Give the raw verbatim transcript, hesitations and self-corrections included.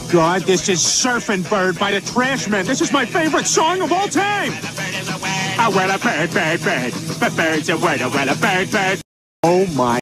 God, this is Surfing Bird by the Trashmen. This is my favorite song of all time. Oh, well, a bird, bird, bird. But bird's a word, oh, well, a bird, bird. Oh, my.